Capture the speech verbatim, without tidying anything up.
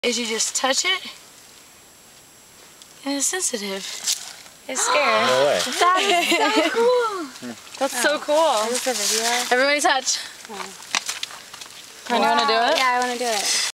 is you just touch it, and it's sensitive. It's scared. No way. That is so cool. That's oh. so cool. Is this a video? Everybody touch. Oh. Wow. You want to do it? Yeah, I want to do it.